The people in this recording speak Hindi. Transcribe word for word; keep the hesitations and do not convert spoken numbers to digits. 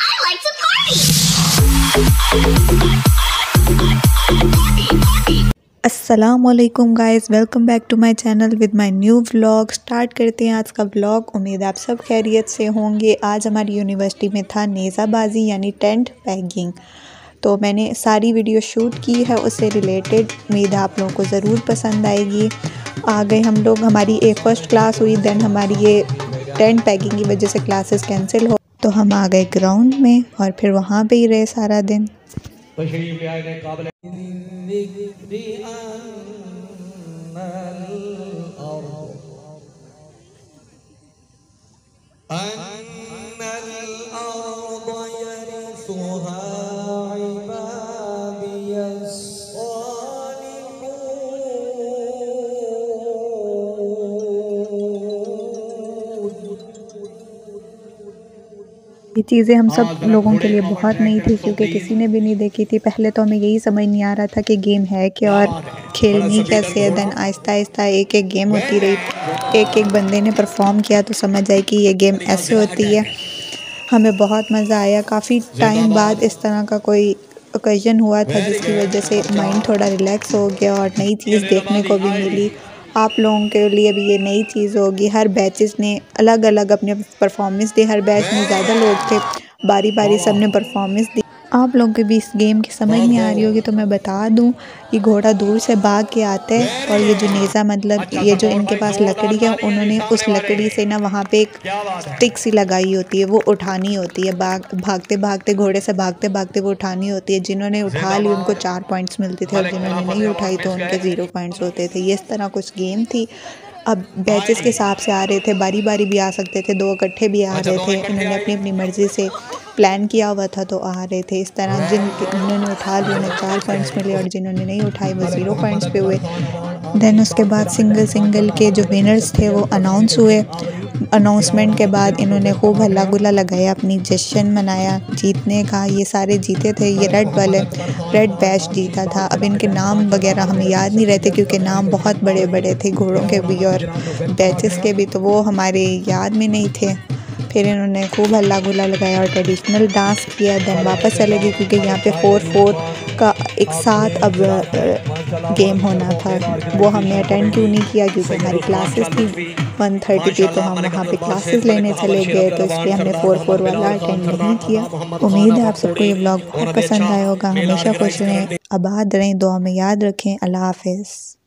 like to party. अस्सलामुअलैकुम guys, welcome back to my channel with my new vlog. Start करते हैं आज का व्लॉग। उम्मीद है आप सब खैरियत से होंगे। आज हमारी यूनिवर्सिटी में था नेज़ाबाजी यानी टेंट पैगिंग, तो मैंने सारी वीडियो शूट की है उससे रिलेटेड। उम्मीद है आप लोगों को ज़रूर पसंद आएगी। आ गए हम लोग, हमारी एक फ़र्स्ट क्लास हुई, दैन हमारी ये टेंट पैगिंग की वजह से क्लासेस कैंसिल हो, तो हम आ गए ग्राउंड में और फिर वहाँ पे ही रहे सारा दिन। ये चीज़ें हम सब लोगों के लिए बहुत नई थी क्योंकि किसी ने भी नहीं देखी थी। पहले तो हमें यही समझ नहीं आ रहा था कि गेम है क्या और खेलनी कैसे है। देन आहिस्ता आहिस्ता एक एक गेम होती रही, एक एक बंदे ने परफॉर्म किया तो समझ आई कि ये गेम ऐसे होती है। हमें बहुत मज़ा आया। काफ़ी टाइम बाद इस तरह का कोई ओकेजन हुआ था जिसकी वजह से माइंड थोड़ा रिलैक्स हो गया और नई चीज़ देखने को भी मिली। आप लोगों के लिए भी ये नई चीज़ होगी। हर बैचेस ने अलग अलग अपने परफॉर्मेंस दी। हर बैच में ज़्यादा लोग थे, बारी बारी सब ने परफॉर्मेंस दी। आप लोगों को भी इस गेम की समझ नहीं आ रही होगी तो मैं बता दूं, ये घोड़ा दूर से भाग के आता है और ये जो नेज़ा मतलब ये जो इनके पास लकड़ी है, उन्होंने उस लकड़ी से ना वहाँ पे एक स्टिक सी लगाई होती है, वो उठानी होती है। भाग भागते भागते घोड़े से भागते भागते वो उठानी होती है। जिन्होंने उठा ली उनको चार पॉइंट्स मिलते थे और जिन्होंने नहीं उठाई तो उनके ज़ीरो पॉइंट्स होते थे। ये इस तरह कुछ गेम थी। अब बैचेस के हिसाब से आ रहे थे, बारी बारी भी आ सकते थे, दो इकट्ठे भी आ रहे थे। इन्होंने अपनी अपनी मर्ज़ी से प्लान किया हुआ था तो आ रहे थे। इस तरह जिन जिन्होंने उठा लिया उन्हें चार पॉइंट्स मिले और जिन्होंने नहीं उठाई वो ज़ीरो पॉइंट्स पे हुए। देन उसके बाद सिंगल सिंगल के जो विनर्स थे वो अनाउंस हुए। अनाउंसमेंट के बाद इन्होंने खूब हल्ला गुल्ला लगाया, अपनी जश्न मनाया जीतने का। ये सारे जीते थे। ये रेड वाले रेड बैच जीता था। अब इनके नाम वगैरह हमें याद नहीं रहते क्योंकि नाम बहुत बड़े बड़े थे, घोड़ों के भी और बैचेस के भी, तो वो हमारे याद में नहीं थे। फिर इन्होंने खूब हल्ला गुल्ला लगाया और ट्रेडिशनल डांस किया। देन वापस चले गए क्योंकि यहाँ पे फोर फोर का एक साथ अब गेम होना था। वो हमने अटेंड क्यों नहीं किया क्योंकि हमारी क्लासेस थी वन थर्टी की, तो हम वहाँ पे क्लासेस लेने चले गए, तो इसलिए हमने फोर फोर वाला अटेंड नहीं किया। उम्मीद है आप सबको ये व्लॉग बहुत पसंद आया होगा। हमेशा खुश रहें, आबाद रहें, दुआ में याद रखें। अल्लाह हाफिज़।